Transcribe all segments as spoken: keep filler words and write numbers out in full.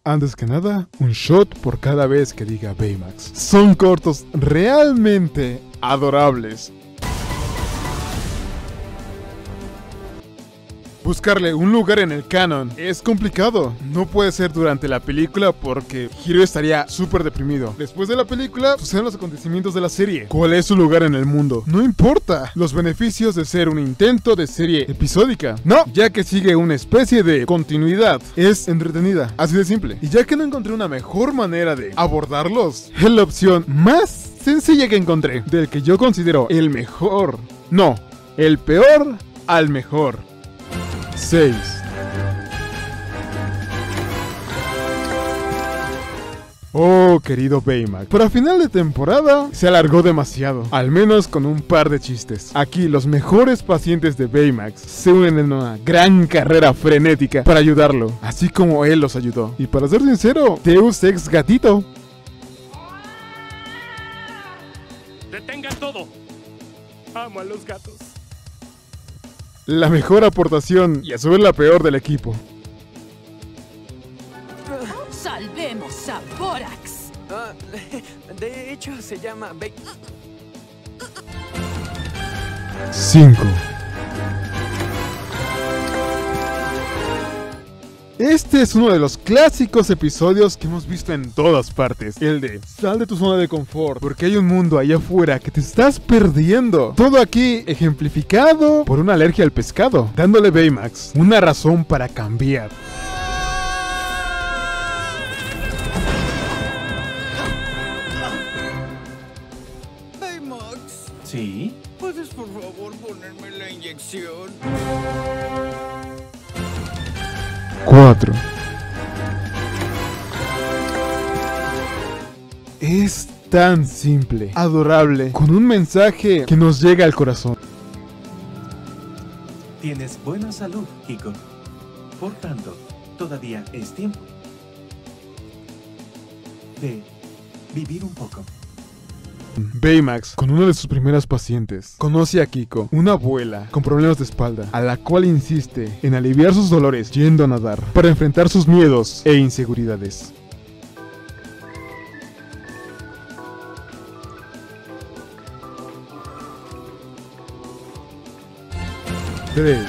Antes que nada, un shot por cada vez que diga Baymax. Son cortos realmente adorables. Buscarle un lugar en el canon es complicado. No puede ser durante la película porque Hiro estaría súper deprimido. Después de la película suceden los acontecimientos de la serie. ¿Cuál es su lugar en el mundo? No importa los beneficios de ser un intento de serie episódica. No, ya que sigue una especie de continuidad. Es entretenida, así de simple. Y ya que no encontré una mejor manera de abordarlos, es la opción más sencilla que encontré, del que yo considero el mejor. No, el peor al mejor. seis. Oh, querido Baymax, para final de temporada se alargó demasiado, al menos con un par de chistes. Aquí los mejores pacientes de Baymax se unen en una gran carrera frenética para ayudarlo, así como él los ayudó. Y para ser sincero, Deus Ex Gatito. ¡Detengan todo! Amo a los gatos. La mejor aportación y a su vez la peor del equipo. ¡Salvemos a Borax! Uh, de hecho, se llama Bay... cinco. Este es uno de los clásicos episodios que hemos visto en todas partes. El de sal de tu zona de confort, porque hay un mundo allá afuera que te estás perdiendo. Todo aquí ejemplificado por una alergia al pescado, dándole Baymax una razón para cambiar. Baymax, ¿Sí? ¿puedes por favor ponerme la inyección? cuatro. Es tan simple, adorable, con un mensaje que nos llega al corazón. Tienes buena salud, Hiko. Por tanto, todavía es tiempo de vivir un poco. Baymax, con una de sus primeras pacientes, conoce a Kiko, una abuela con problemas de espalda, a la cual insiste en aliviar sus dolores yendo a nadar para enfrentar sus miedos e inseguridades. tres.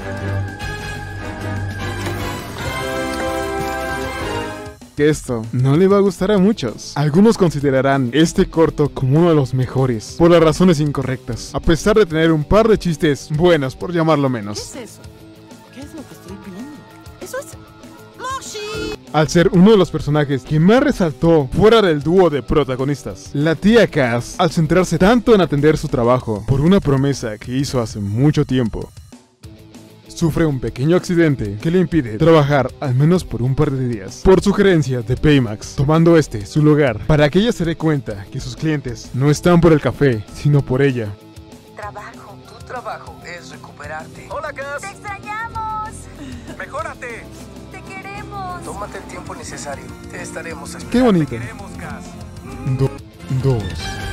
Que esto no le va a gustar a muchos. Algunos considerarán este corto como uno de los mejores, por las razones incorrectas, a pesar de tener un par de chistes buenos, por llamarlo menos. ¿Qué es eso? ¿Qué es lo que estoy viendo? ¡Eso es... ¡Moshi! Al ser uno de los personajes que más resaltó fuera del dúo de protagonistas, la tía Cass, al centrarse tanto en atender su trabajo por una promesa que hizo hace mucho tiempo, sufre un pequeño accidente que le impide trabajar al menos por un par de días. Por sugerencia de Baymax, tomando este su lugar para que ella se dé cuenta que sus clientes no están por el café, sino por ella. Trabajo. Tu trabajo es recuperarte. ¡Hola, Cass! ¡Te extrañamos! ¡Mejórate! ¡Te queremos! Tómate el tiempo necesario. Te estaremos esperando. Qué bonita. ¡Queremos, Cass! Do dos.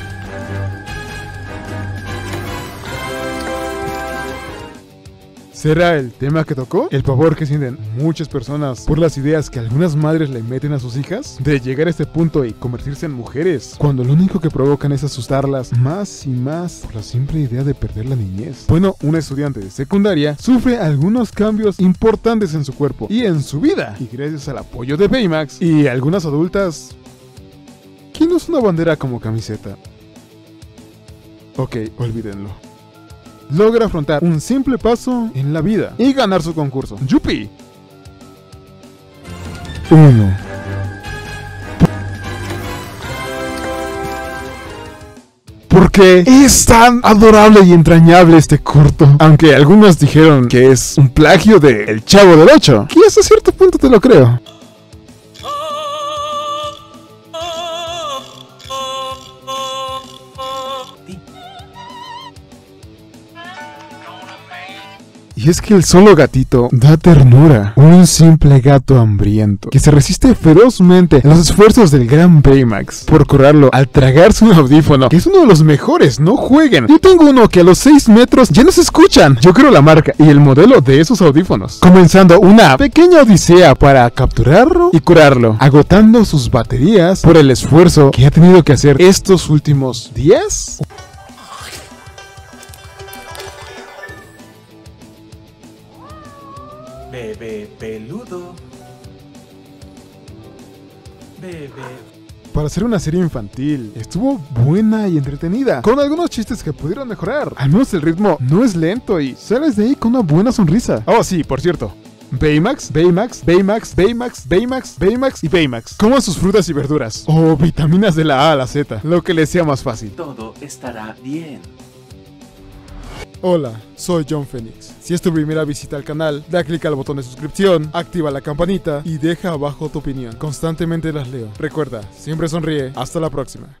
¿Será el tema que tocó? ¿El pavor que sienten muchas personas por las ideas que algunas madres le meten a sus hijas? De llegar a este punto y convertirse en mujeres, cuando lo único que provocan es asustarlas más y más por la simple idea de perder la niñez. Bueno, una estudiante de secundaria sufre algunos cambios importantes en su cuerpo y en su vida, y gracias al apoyo de Baymax y algunas adultas... ¿Quién usa una bandera como camiseta? Ok, olvídenlo. Logra afrontar un simple paso en la vida y ganar su concurso. ¡Yupi! uno. ¿Por qué es tan adorable y entrañable este corto? Aunque algunos dijeron que es un plagio de El Chavo del Ocho, que hasta cierto punto te lo creo. Y Y es que el solo gatito da ternura. Un simple gato hambriento que se resiste ferozmente a los esfuerzos del gran Baymax por curarlo al tragarse un audífono, que es uno de los mejores. No jueguen. Yo tengo uno que a los seis metros ya no se escuchan. Yo creo la marca y el modelo de esos audífonos. Comenzando una pequeña odisea para capturarlo y curarlo, agotando sus baterías por el esfuerzo que ha tenido que hacer estos últimos días. Bebé peludo. Bebé. Para hacer una serie infantil, estuvo buena y entretenida, con algunos chistes que pudieron mejorar. Al menos el ritmo no es lento y sales de ahí con una buena sonrisa. Oh sí, por cierto, Baymax, Baymax, Baymax, Baymax, Baymax, Baymax y Baymax coman sus frutas y verduras, o vitaminas de la A a la Z, lo que les sea más fácil. Todo estará bien. Hola, soy John Phoenix. Si es tu primera visita al canal, da clic al botón de suscripción, activa la campanita y deja abajo tu opinión. Constantemente las leo. Recuerda, siempre sonríe. Hasta la próxima.